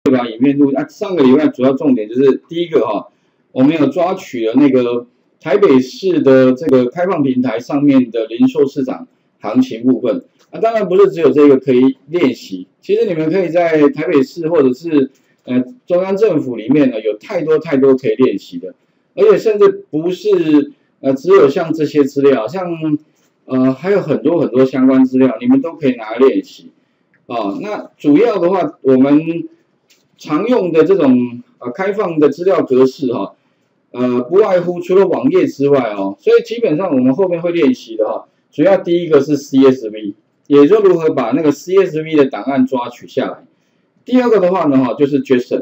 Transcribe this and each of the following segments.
把影片录。上个礼拜主要重点就是第一个我们有抓取了那个台北市的这个开放平台上面的零售市场行情部分。当然不是只有这个可以练习，其实你们可以在台北市或者是中央政府里面呢，有太多可以练习的，而且甚至不是只有像这些资料，像还有很多相关资料，你们都可以拿来练习那主要的话，我们常用的这种开放的资料格式不外乎除了网页之外所以基本上我们后面会练习的主要第一个是 CSV， 也就是如何把那个 CSV 的档案抓取下来。第二个的话呢就是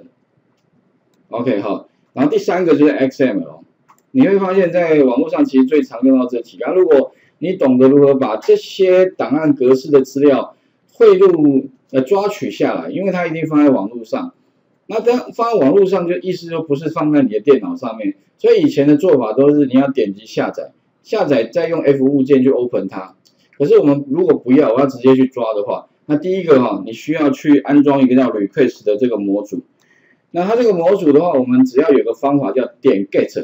JSON，OK 然后第三个就是 XML。你会发现在网络上其实最常用到这几个，如果你懂得如何把这些档案格式的资料汇入抓取下来，因为它一定放在网络上。那放在网络上就意思就不是放在你的电脑上面，所以以前的做法都是你要点击下载，再用 F 物件去 open 它。可是我们如果不要，我要直接去抓的话，那第一个你需要去安装一个叫 request 的这个模组。那它这个模组的话，我们只要有个方法叫点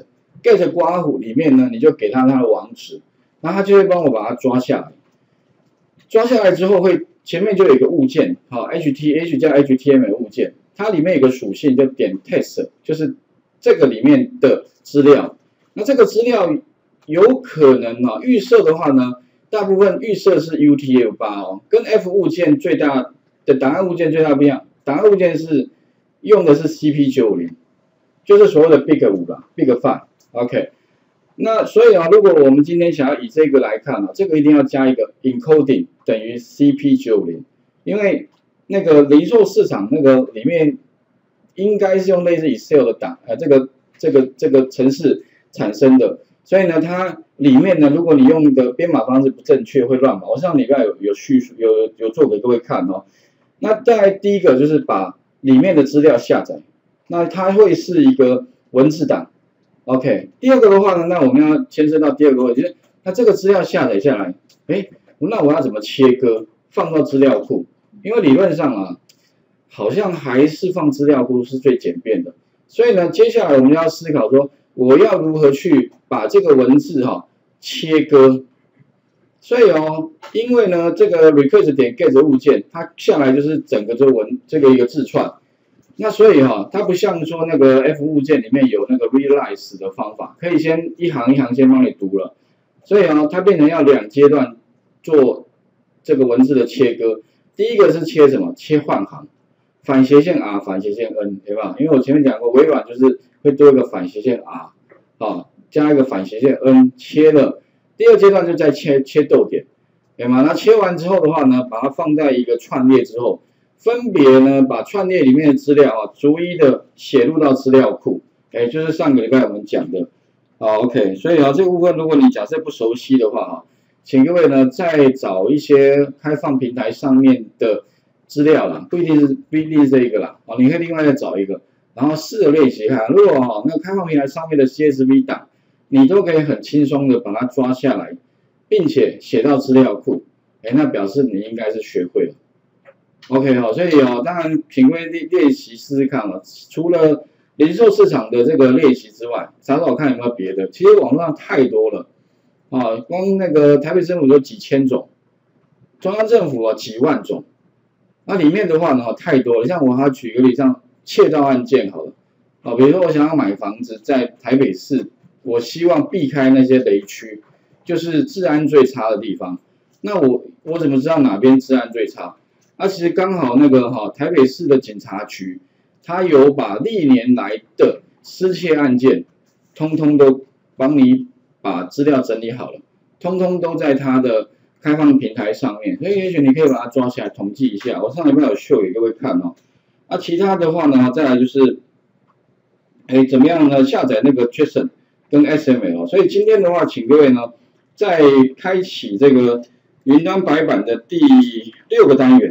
get 刮弧里面呢，你就给它的网址，然后它就会帮我把它抓下来。抓下来之后前面就有一个物件，HTML 加 HTML 物件。它里面有个属性叫点 text， 就是这个里面的资料。那这个资料有可能预设的话呢，大部分预设是 UTF-8跟 F 物件最大的档案物件最大不一样。档案物件是用的是 CP90， 就是所谓的 Big 5啦 ，Big 5。OK， 那所以如果我们今天想要以这个来看这个一定要加一个 encoding 等于 CP90， 因为那个零售市场那个里面应该是用类似 Excel 的这个程式产生的，所以呢，它里面呢，如果你用的编码方式不正确，会乱码。我上礼拜有叙述有做给各位看那再来第一个就是把里面的资料下载，那它会是一个文字档。OK， 第二个的话呢，那我们要牵涉到第二个问题，就是那这个资料下载下来，那我要怎么切割放到资料库？因为理论上好像还是放资料库是最简便的。所以呢，接下来我们要思考说，我要如何去把这个文字切割。所以因为呢，这个 request 点 get 物件，它下来就是整个这个一个字串。那所以它不像说那个 F 物件里面有那个 realize 的方法，可以先一行一行先帮你读了。所以它变成要2阶段做这个文字的切割。第一个是切什么？切换行，反斜线 R， 反斜线 N， 对吧？因为我前面讲过，微软就是会多一个反斜线 R， 加一个反斜线 N， 切了。第二阶段就再切逗点，对吗？那切完之后的话呢，把它放在一个串列之后，分别呢把串列里面的资料逐一的写入到资料库，就是上个礼拜我们讲的。OK， 所以这个部分如果你假设不熟悉的话请各位呢再找一些开放平台上面的资料啦，不一定是这一个啦，你可以另外再找一个，然后试着练习看。如果那个开放平台上面的 CSV 档，你都可以很轻松的把它抓下来，并且写到资料库，那表示你应该是学会了。OK 所以当然请各位练习试试看除了零售市场的这个练习之外，找看有没有别的。其实网络上太多了。光那个台北政府有几千种，中央政府几万种，那里面的话呢太多了。像我还举个例，像窃盗案件好了，比如说我想要买房子在台北市，我希望避开那些雷区，就是治安最差的地方。那我怎么知道哪边治安最差？其实刚好那个台北市的警察局，他有把历年来的失窃案件，通通都帮你把资料整理好了，通通都在它的开放平台上面，所以也许你可以把它抓起来统计一下。我上礼拜有秀给各位看其他的话呢，再来就是怎么样呢？下载那个 JSON 跟 XML。所以今天的话，请各位呢再开启这个云端白板的第6个单元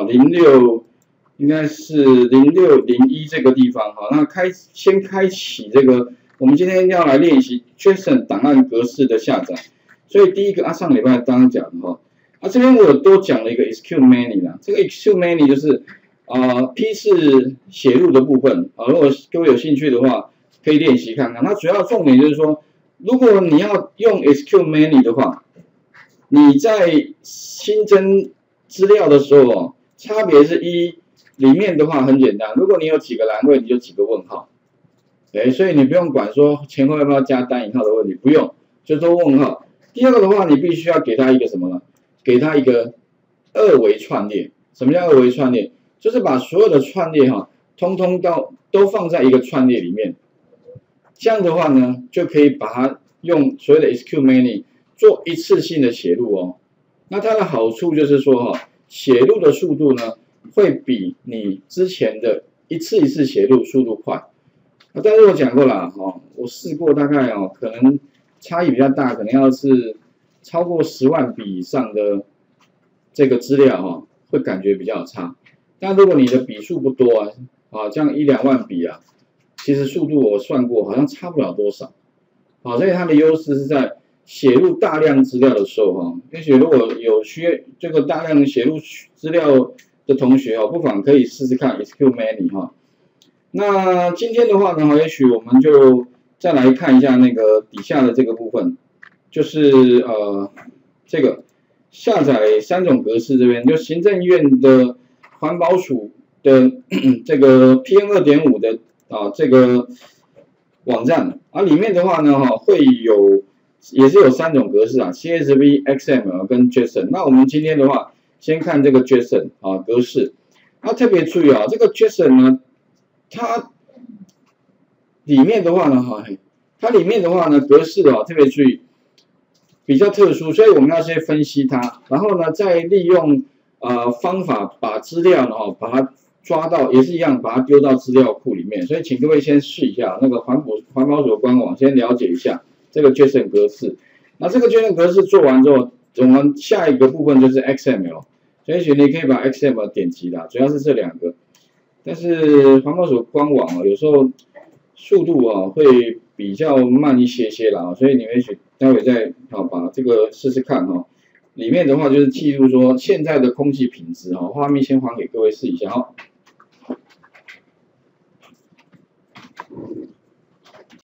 06应该是0601这个地方那先开启这个。我们今天要来练习 JSON 档案格式的下载，所以第一个上礼拜刚刚讲的这边我有多讲了一个 execute many 啦，这个 execute many 就是批次写入的部分如果各位有兴趣的话，可以练习看看。它主要重点就是说，如果你要用 SQMany 的话，你在新增资料的时候差别是里面的话很简单，如果你有几个栏位，你就几个问号，所以你不用管说前后要不要加单引号的问题，不用，就都问号。第二个的话，你必须要给它一个什么呢？给它一个二维串列。什么叫二维串列？就是把所有的串列通通都放在一个串列里面，这样的话呢，就可以把它用所谓的 SQMany 做一次性的写入那它的好处就是说写入的速度呢，会比你之前的一次一次写入速度快。但是我讲过了我试过大概可能差异比较大，可能要是超过10万笔以上的这个资料会感觉比较差。但如果你的笔数不多这样1、2万笔其实速度我算过好像差不了多少。所以它的优势是在写入大量资料的时候也许如果有这个大量写入资料的同学不妨可以试试看 SQMany 那今天的话呢，也许我们就再来看一下那个底下的这个部分，就是这个下载3种格式这边，就行政院的环保署的这个 PM 2.5的这个网站里面的话呢会也是有3种格式CSV、XML 跟 JSON。那我们今天的话先看这个 JSON 格式。特别注意这个 JSON 呢，它里面的话呢格式特别注意比较特殊，所以我们要先分析它，然后呢再利用方法把资料呢把它抓到，也是一样把它丢到资料库里面。所以请各位先试一下那个环保署官网，先了解一下这个 JSON 格式。那这个 JSON 格式做完之后，我们下一个部分就是 XML。所以你可以把 XML 点击啦，主要是这2个。但是环保署官网有时候速度会比较慢一些啦，所以你们待会再把这个试试看里面的话就是记录说现在的空气品质画面先还给各位试一下